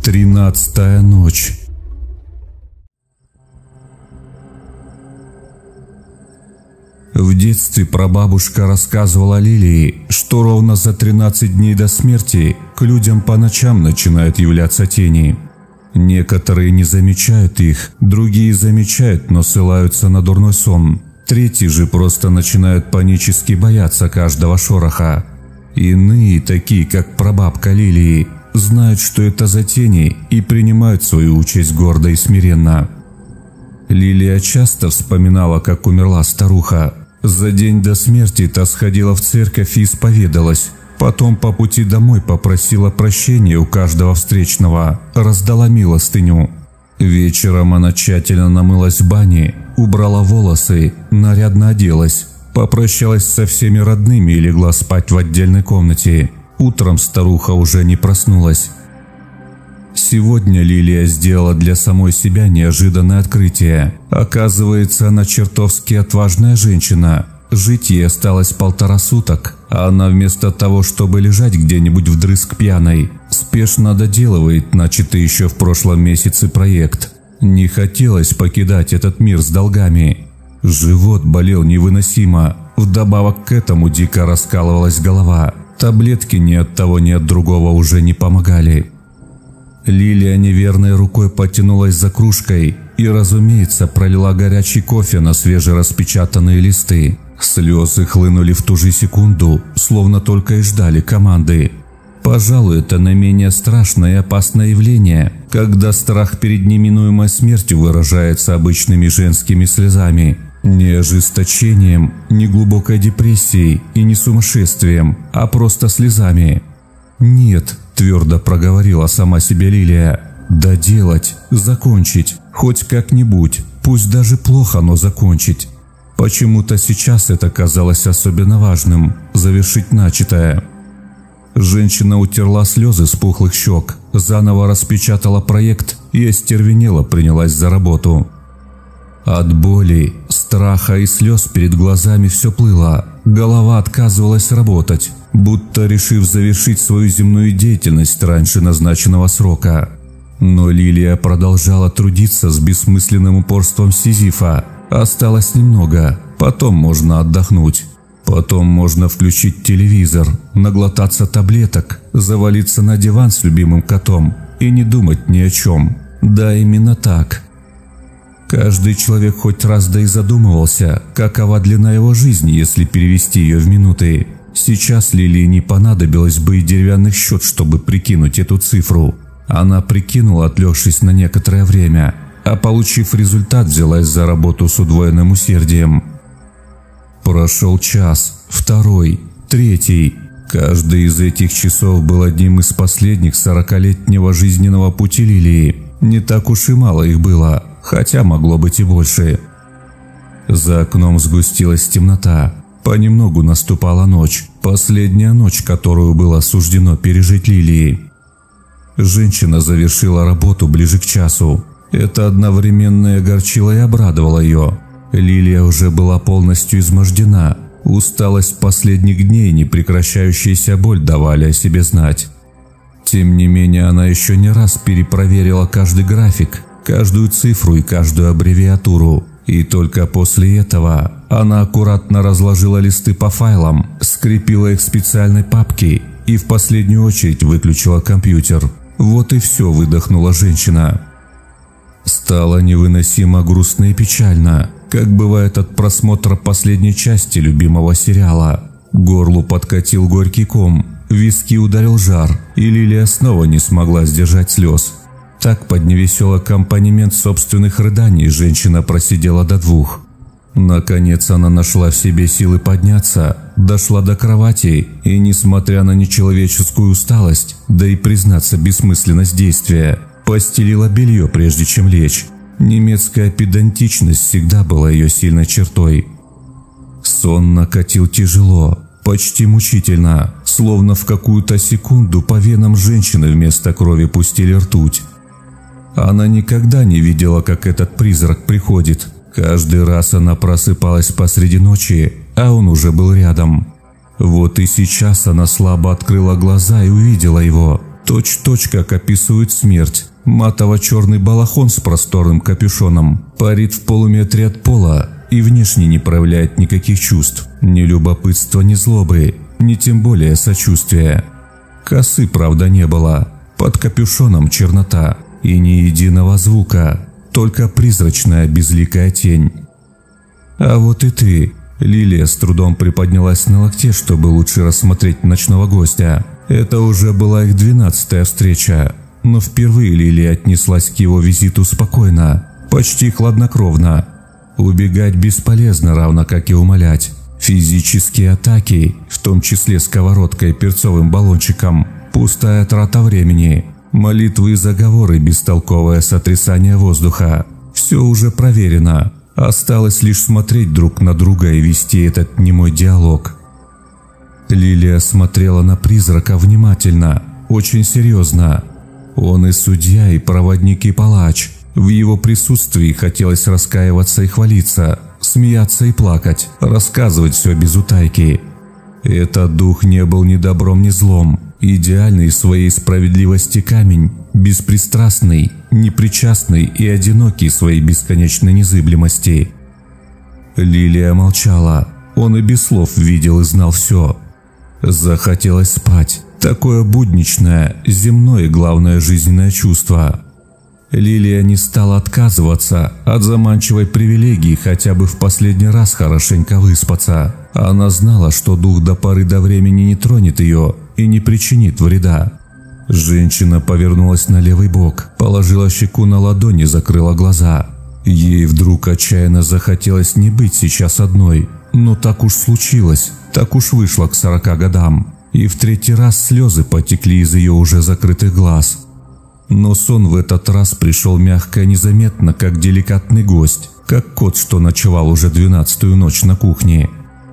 13-я ночь. В детстве прабабушка рассказывала Лилии, что ровно за 13 дней до смерти к людям по ночам начинают являться тени. Некоторые не замечают их, другие замечают, но ссылаются на дурной сон. Третьи же просто начинают панически бояться каждого шороха. Иные, такие как прабабка Лилии, знают, что это за тени, и принимают свою участь гордо и смиренно. Лилия часто вспоминала, как умерла старуха. За день до смерти та сходила в церковь и исповедалась. Потом по пути домой попросила прощения у каждого встречного, раздала милостыню. Вечером она тщательно намылась в бане, убрала волосы, нарядно оделась, попрощалась со всеми родными и легла спать в отдельной комнате. Утром старуха уже не проснулась. Сегодня Лилия сделала для самой себя неожиданное открытие. Оказывается, она чертовски отважная женщина. Жить ей осталось 1,5 суток, а она вместо того, чтобы лежать где-нибудь вдрызг пьяной, спешно доделывает начатый еще в прошлом месяце проект. Не хотелось покидать этот мир с долгами. Живот болел невыносимо. Вдобавок к этому дико раскалывалась голова. Таблетки ни от того, ни от другого уже не помогали. Лилия неверной рукой потянулась за кружкой и, разумеется, пролила горячий кофе на свежераспечатанные листы. Слезы хлынули в ту же секунду, словно только и ждали команды. Пожалуй, это наименее страшное и опасное явление, когда страх перед неминуемой смертью выражается обычными женскими слезами. Не ожесточением, не глубокой депрессией и не сумасшествием, а просто слезами. «Нет», – твердо проговорила сама себе Лилия, – «доделать, закончить, хоть как-нибудь, пусть даже плохо, но закончить». Почему-то сейчас это казалось особенно важным – завершить начатое. Женщина утерла слезы с пухлых щек, заново распечатала проект и остервенело принялась за работу. От боли, страха и слез перед глазами все плыло, голова отказывалась работать, будто решив завершить свою земную деятельность раньше назначенного срока. Но Лилия продолжала трудиться с бессмысленным упорством Сизифа. Осталось немного, потом можно отдохнуть. Потом можно включить телевизор, наглотаться таблеток, завалиться на диван с любимым котом и не думать ни о чем. Да, именно так. Каждый человек хоть раз да и задумывался, какова длина его жизни, если перевести ее в минуты. Сейчас Лилии не понадобилось бы и деревянных счет, чтобы прикинуть эту цифру. Она прикинула, отлегшись на некоторое время, а получив результат, взялась за работу с удвоенным усердием. Прошел час, второй, третий. Каждый из этих часов был одним из последних 40-летнего жизненного пути Лилии. Не так уж и мало их было, хотя могло быть и больше. За окном сгустилась темнота. Понемногу наступала ночь, последняя ночь, которую было суждено пережить Лилии. Женщина завершила работу ближе к часу. Это одновременно и огорчило и обрадовало ее. Лилия уже была полностью измождена. Усталость последних дней и непрекращающаяся боль давали о себе знать. Тем не менее, она еще не раз перепроверила каждый график, каждую цифру и каждую аббревиатуру. И только после этого она аккуратно разложила листы по файлам, скрепила их в специальной папке и в последнюю очередь выключила компьютер. Вот и все, выдохнула женщина. Стало невыносимо грустно и печально, как бывает от просмотра последней части любимого сериала. К горлу подкатил горький ком, в виски ударил жар, и Лилия снова не смогла сдержать слез. Так под невеселый аккомпанемент собственных рыданий женщина просидела до 2. Наконец она нашла в себе силы подняться, дошла до кровати и, несмотря на нечеловеческую усталость, да и признаться бессмысленность действия, постелила белье, прежде чем лечь. Немецкая педантичность всегда была ее сильной чертой. Сон накатил тяжело, почти мучительно, словно в какую-то секунду по венам женщины вместо крови пустили ртуть. Она никогда не видела, как этот призрак приходит. Каждый раз она просыпалась посреди ночи, а он уже был рядом. Вот и сейчас она слабо открыла глаза и увидела его. Точь-в-точь, как описывают смерть. Матово-черный балахон с просторным капюшоном, парит в полуметре от пола и внешне не проявляет никаких чувств, ни любопытства, ни злобы, ни тем более сочувствия. Косы, правда, не было. Под капюшоном чернота и ни единого звука, только призрачная безликая тень. «А вот и ты!» Лилия с трудом приподнялась на локте, чтобы лучше рассмотреть ночного гостя. Это уже была их 12-я встреча, но впервые Лилия отнеслась к его визиту спокойно, почти хладнокровно. Убегать бесполезно, равно как и умолять. Физические атаки, в том числе сковородкой и перцовым баллончиком, пустая трата времени. Молитвы и заговоры, бестолковое сотрясание воздуха. Все уже проверено. Осталось лишь смотреть друг на друга и вести этот немой диалог. Лилия смотрела на призрака внимательно, очень серьезно. Он и судья, и проводник, и палач. В его присутствии хотелось раскаиваться и хвалиться, смеяться и плакать, рассказывать все без утайки. Этот дух не был ни добром, ни злом. Идеальный в своей справедливости камень, беспристрастный, непричастный и одинокий в своей бесконечной незыблемости. Лилия молчала. Он и без слов видел и знал все. Захотелось спать. Такое будничное, земное и главное жизненное чувство. Лилия не стала отказываться от заманчивой привилегии хотя бы в последний раз хорошенько выспаться. Она знала, что дух до поры до времени не тронет ее и не причинит вреда. Женщина повернулась на левый бок, положила щеку на ладони и закрыла глаза. Ей вдруг отчаянно захотелось не быть сейчас одной, но так уж случилось, так уж вышло к 40 годам. И в третий раз слезы потекли из ее уже закрытых глаз. Но сон в этот раз пришел мягко и незаметно, как деликатный гость, как кот, что ночевал уже 12-ю ночь на кухне.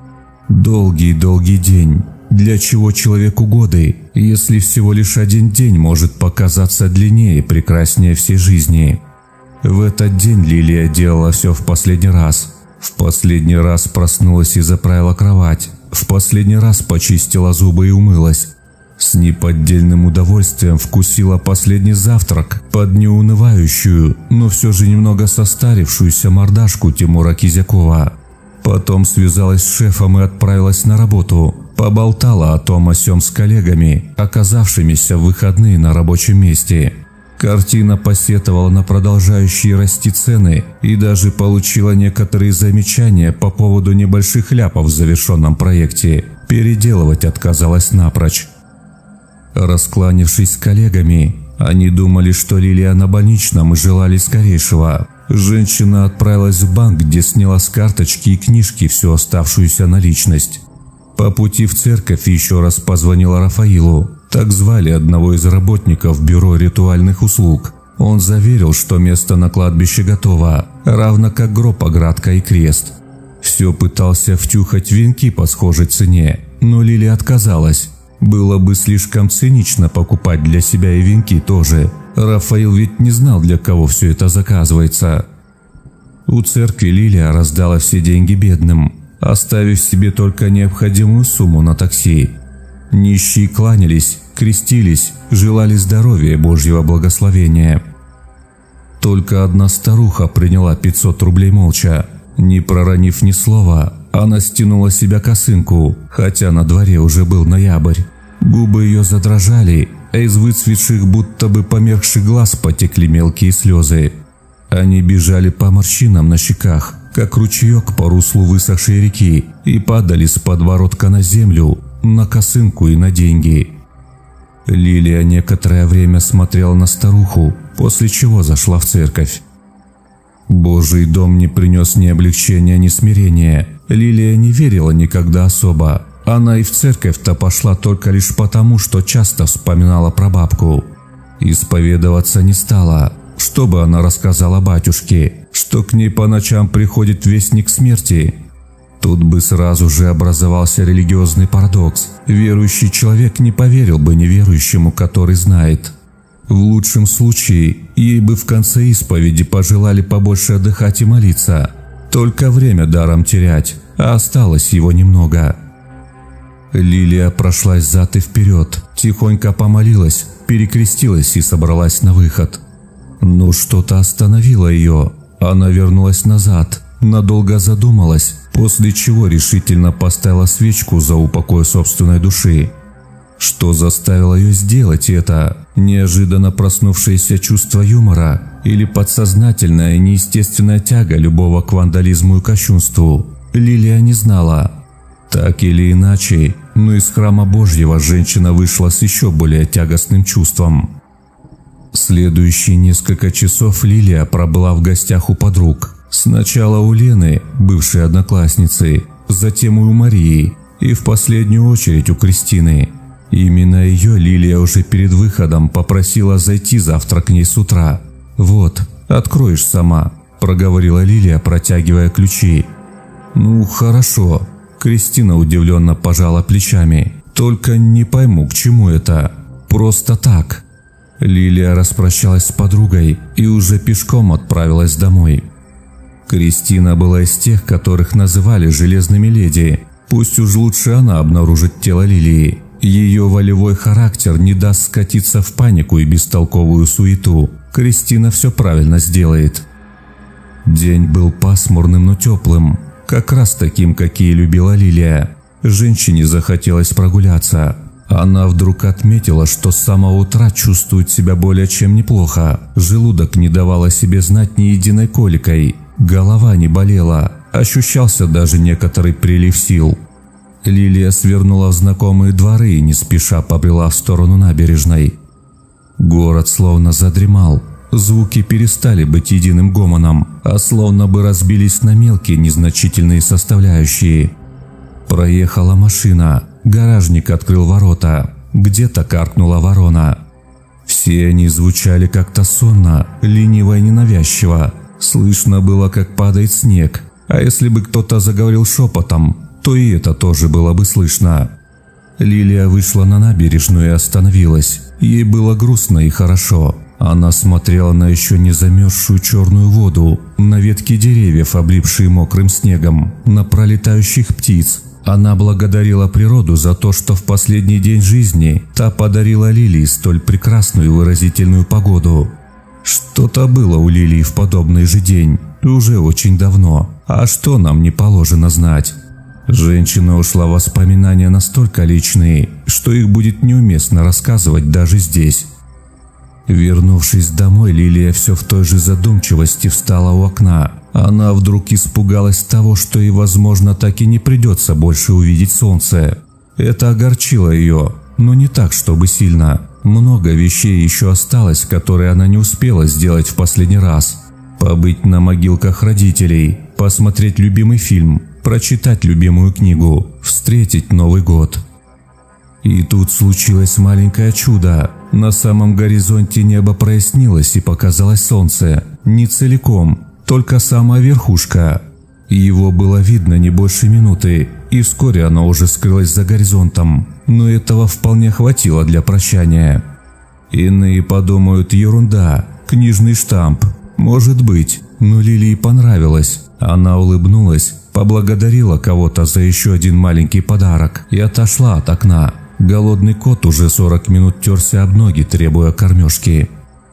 Долгий-долгий день. Для чего человеку годы, если всего лишь один день может показаться длиннее и прекраснее всей жизни? В этот день Лилия делала все в последний раз. В последний раз проснулась и заправила кровать. В последний раз почистила зубы и умылась. С неподдельным удовольствием вкусила последний завтрак под неунывающую, но все же немного состарившуюся мордашку Тимура Кизякова. Потом связалась с шефом и отправилась на работу. Поболтала о том о сём с коллегами, оказавшимися в выходные на рабочем месте. Картина посетовала на продолжающие расти цены и даже получила некоторые замечания по поводу небольших ляпов в завершенном проекте. Переделывать отказалась напрочь. Раскланившись с коллегами, они думали, что Лилия на больничном и желали скорейшего. Женщина отправилась в банк, где сняла с карточки и книжки всю оставшуюся наличность. По пути в церковь еще раз позвонила Рафаилу, так звали одного из работников бюро ритуальных услуг. Он заверил, что место на кладбище готово, равно как гроб, оградка и крест. Все пытался втюхать венки по схожей цене, но Лилия отказалась. Было бы слишком цинично покупать для себя и венки тоже. Рафаил ведь не знал, для кого все это заказывается. У церкви Лилия раздала все деньги бедным, оставив себе только необходимую сумму на такси. Нищие кланялись, крестились, желали здоровья и Божьего благословения. Только одна старуха приняла 500 рублей молча. Не проронив ни слова, она стянула с себя косынку, хотя на дворе уже был ноябрь. Губы ее задрожали, а из выцветших, будто бы померкших глаз потекли мелкие слезы. Они бежали по морщинам на щеках, как ручеек по руслу высохшей реки, и падали с подбородка на землю, на косынку и на деньги. Лилия некоторое время смотрела на старуху, после чего зашла в церковь. Божий дом не принес ни облегчения, ни смирения. Лилия не верила никогда особо. Она и в церковь-то пошла только лишь потому, что часто вспоминала про бабку. Исповедоваться не стала. Что бы она рассказала батюшке, что к ней по ночам приходит вестник смерти? Тут бы сразу же образовался религиозный парадокс. Верующий человек не поверил бы неверующему, который знает. В лучшем случае, ей бы в конце исповеди пожелали побольше отдыхать и молиться. Только время даром терять, а осталось его немного. Лилия прошлась зад и вперед, Тихонько помолилась, перекрестилась и собралась на выход. Но что-то остановило ее. Она вернулась назад, надолго задумалась, после чего решительно поставила свечку за упокой собственной души. Что заставило ее сделать это? Неожиданно проснувшееся чувство юмора или подсознательная неестественная тяга любого к вандализму и кощунству? Лилия не знала. Так или иначе, но из храма Божьего женщина вышла с еще более тягостным чувством. Следующие несколько часов Лилия пробыла в гостях у подруг. Сначала у Лены, бывшей одноклассницы, затем у Марии и в последнюю очередь у Кристины. Именно ее Лилия уже перед выходом попросила зайти завтра к ней с утра. «Вот, откроешь сама», – проговорила Лилия, протягивая ключи. «Ну, хорошо». Кристина удивленно пожала плечами. «Только не пойму, к чему это. Просто так». Лилия распрощалась с подругой и уже пешком отправилась домой. Кристина была из тех, которых называли «железными леди». Пусть уж лучше она обнаружит тело Лилии. Ее волевой характер не даст скатиться в панику и бестолковую суету. Кристина все правильно сделает. День был пасмурным, но теплым. Как раз таким, какие любила Лилия. Женщине захотелось прогуляться. Она вдруг отметила, что с самого утра чувствует себя более чем неплохо. Желудок не давал о себе знать ни единой коликой. Голова не болела. Ощущался даже некоторый прилив сил. Лилия свернула в знакомые дворы и не спеша побрела в сторону набережной. Город словно задремал. Звуки перестали быть единым гомоном, а словно бы разбились на мелкие незначительные составляющие. Проехала машина. Гаражник открыл ворота. Где-то каркнула ворона. Все они звучали как-то сонно, лениво и ненавязчиво. Слышно было, как падает снег. А если бы кто-то заговорил шепотом, то и это тоже было бы слышно. Лилия вышла на набережную и остановилась. Ей было грустно и хорошо. Она смотрела на еще не замерзшую черную воду, на ветки деревьев, облипшие мокрым снегом, на пролетающих птиц. Она благодарила природу за то, что в последний день жизни та подарила Лилии столь прекрасную и выразительную погоду. Что-то было у Лилии в подобный же день, уже очень давно. А что нам не положено знать? Женщина ушла в воспоминания настолько личные, что их будет неуместно рассказывать даже здесь. Вернувшись домой, Лилия все в той же задумчивости встала у окна. Она вдруг испугалась того, что ей, возможно, так и не придется больше увидеть солнце. Это огорчило ее, но не так, чтобы сильно. Много вещей еще осталось, которые она не успела сделать в последний раз. Побыть на могилках родителей, посмотреть любимый фильм, прочитать любимую книгу, встретить Новый год. И тут случилось маленькое чудо. На самом горизонте небо прояснилось и показалось солнце. Не целиком, только самая верхушка. Его было видно не больше минуты, и вскоре оно уже скрылось за горизонтом. Но этого вполне хватило для прощания. Иные подумают: ерунда, книжный штамп. Может быть, но Лилии понравилось. Она улыбнулась, поблагодарила кого-то за еще один маленький подарок и отошла от окна. Голодный кот уже 40 минут терся об ноги, требуя кормежки.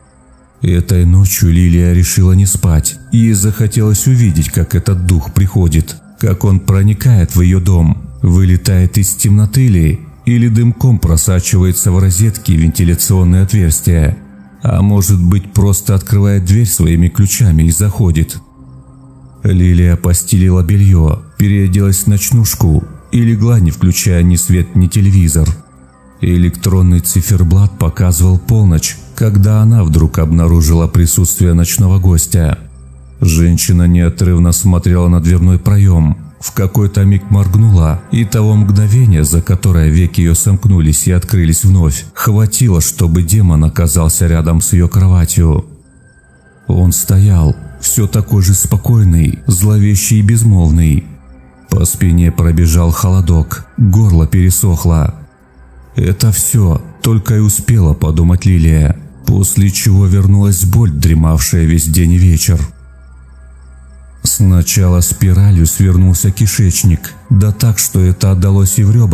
Этой ночью Лилия решила не спать. Ей захотелось увидеть, как этот дух приходит, как он проникает в ее дом, вылетает из темноты ли, или дымком просачивается в розетки и вентиляционные отверстия. А может быть, просто открывает дверь своими ключами и заходит. Лилия постелила белье, переоделась в ночнушку и легла, не включая ни свет, ни телевизор. Электронный циферблат показывал полночь, когда она вдруг обнаружила присутствие ночного гостя. Женщина неотрывно смотрела на дверной проем, в какой-то миг моргнула, и того мгновения, за которое веки ее сомкнулись и открылись вновь, хватило, чтобы демон оказался рядом с ее кроватью. Он стоял, все такой же спокойный, зловещий и безмолвный. По спине пробежал холодок, горло пересохло. Это все только и успела подумать Лилия, после чего вернулась боль, дремавшая весь день и вечер. Сначала спиралью свернулся кишечник, да так, что это отдалось и в ребрах,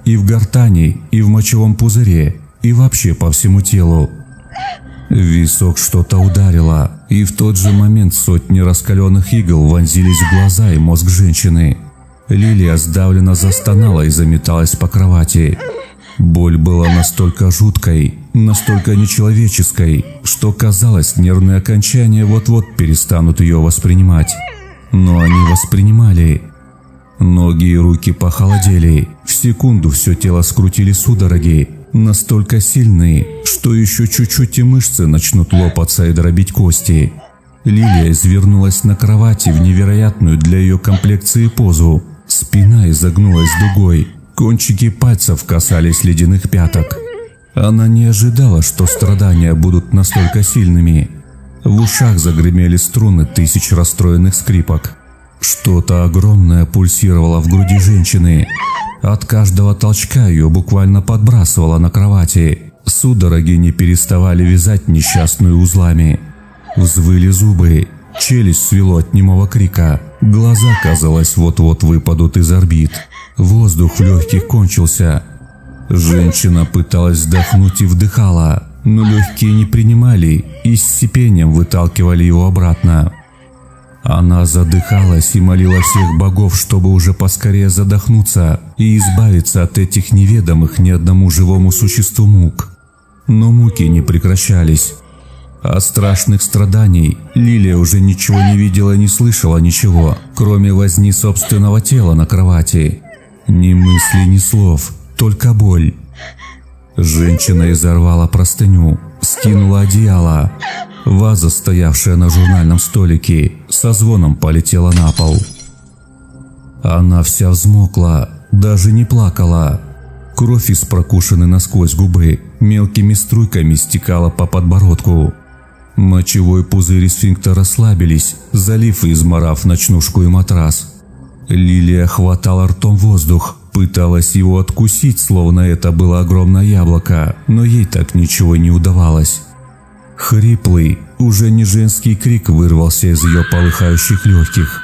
и в гортани, и в мочевом пузыре, и вообще по всему телу. В висок что-то ударило, и в тот же момент сотни раскаленных игл вонзились в глаза и мозг женщины. Лилия сдавленно застонала и заметалась по кровати. Боль была настолько жуткой, настолько нечеловеческой, что казалось, нервные окончания вот-вот перестанут ее воспринимать. Но они воспринимали. Ноги и руки похолодели, в секунду все тело скрутили судороги, настолько сильные, что еще чуть-чуть и мышцы начнут лопаться и дробить кости. Лилия извернулась на кровати в невероятную для ее комплекции позу. Спина изогнулась дугой, кончики пальцев касались ледяных пяток. Она не ожидала, что страдания будут настолько сильными. В ушах загремели струны тысяч расстроенных скрипок. Что-то огромное пульсировало в груди женщины. От каждого толчка ее буквально подбрасывало на кровати. Судороги не переставали вязать несчастную узлами. Взвыли зубы, челюсть свело от немого крика. Глаза, казалось, вот-вот выпадут из орбит. Воздух в легких кончился. Женщина пыталась вдохнуть и вдыхала, но легкие не принимали и с сипением выталкивали его обратно. Она задыхалась и молила всех богов, чтобы уже поскорее задохнуться и избавиться от этих неведомых ни одному живому существу мук. Но муки не прекращались. От страшных страданий Лилия уже ничего не видела и не слышала ничего, кроме возни собственного тела на кровати. Ни мысли, ни слов, только боль. Женщина изорвала простыню, скинула одеяло. Ваза, стоявшая на журнальном столике, со звоном полетела на пол. Она вся взмокла, даже не плакала. Кровь из прокушенной насквозь губы мелкими струйками стекала по подбородку. Мочевой пузырь и сфинктер расслабились, залив и изморав ночнушку и матрас. Лилия хватала ртом воздух, пыталась его откусить, словно это было огромное яблоко, но ей так ничего не удавалось. Хриплый, уже не женский крик вырвался из ее полыхающих легких.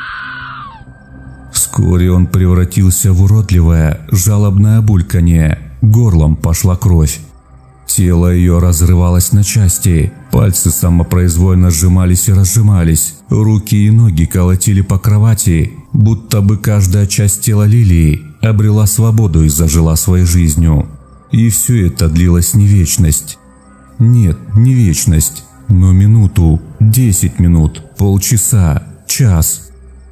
Вскоре он превратился в уродливое, жалобное бульканье, горлом пошла кровь. Тело ее разрывалось на части, пальцы самопроизвольно сжимались и разжимались, руки и ноги колотили по кровати, будто бы каждая часть тела Лилии обрела свободу и зажила своей жизнью. И все это длилось не вечность. Нет, не вечность, но минуту, 10 минут, полчаса, час.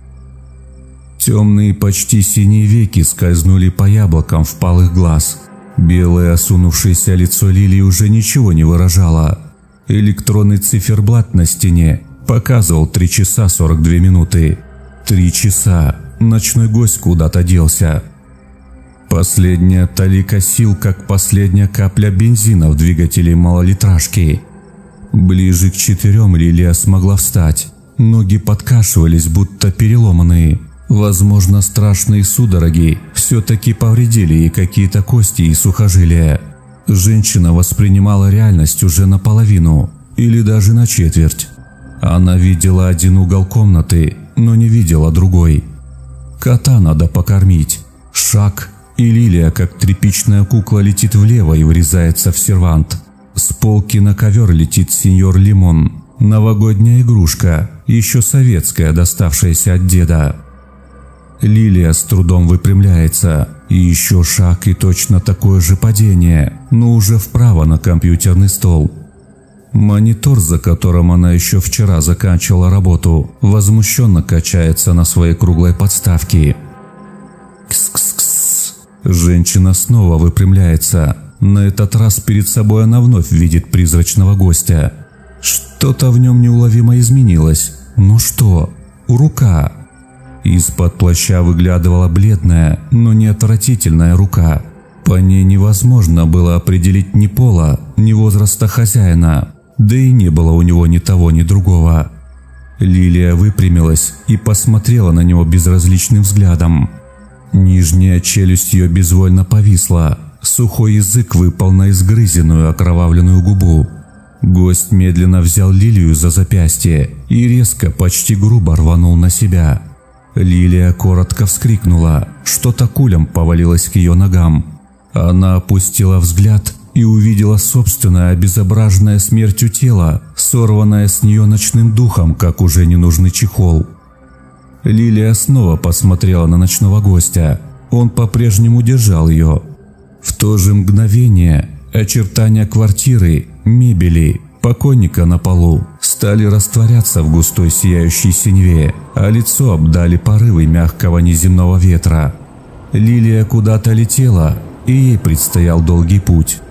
Темные почти синие веки скользнули по яблокам впалых глаз. Белое осунувшееся лицо Лилии уже ничего не выражало. Электронный циферблат на стене показывал 3 часа 42 минуты. 3 часа. Ночной гость куда-то делся. Последняя талика сил, как последняя капля бензина в двигателе малолитражки. Ближе к 4 Лилия смогла встать. Ноги подкашивались, будто переломанные. Возможно, страшные судороги все-таки повредили ей какие-то кости и сухожилия. Женщина воспринимала реальность уже наполовину, или даже на четверть. Она видела один угол комнаты, но не видела другой. Кота надо покормить. Шаг, и Лилия, как тряпичная кукла, летит влево и врезается в сервант. С полки на ковер летит сеньор Лимон. Новогодняя игрушка, еще советская, доставшаяся от деда. Лилия с трудом выпрямляется, и еще шаг и точно такое же падение, но уже вправо на компьютерный стол. Монитор, за которым она еще вчера заканчивала работу, возмущенно качается на своей круглой подставке. Кс-кс-кс. Женщина снова выпрямляется. На этот раз перед собой она вновь видит призрачного гостя. Что-то в нем неуловимо изменилось. Ну что? Рука. Из-под плаща выглядывала бледная, но не отвратительная рука. По ней невозможно было определить ни пола, ни возраста хозяина, да и не было у него ни того, ни другого. Лилия выпрямилась и посмотрела на него безразличным взглядом. Нижняя челюсть ее безвольно повисла, сухой язык выпал на изгрызенную окровавленную губу. Гость медленно взял Лилию за запястье и резко, почти грубо рванул на себя. Лилия коротко вскрикнула, что-то кулем повалилось к ее ногам. Она опустила взгляд и увидела собственное обезображенное смертью тело, сорванное с нее ночным духом, как уже ненужный чехол. Лилия снова посмотрела на ночного гостя. Он по-прежнему держал ее. В то же мгновение очертания квартиры, мебели, покойника на полу стали растворяться в густой сияющей синеве, а лицо обдали порывы мягкого неземного ветра. Лилия куда-то летела, и ей предстоял долгий путь.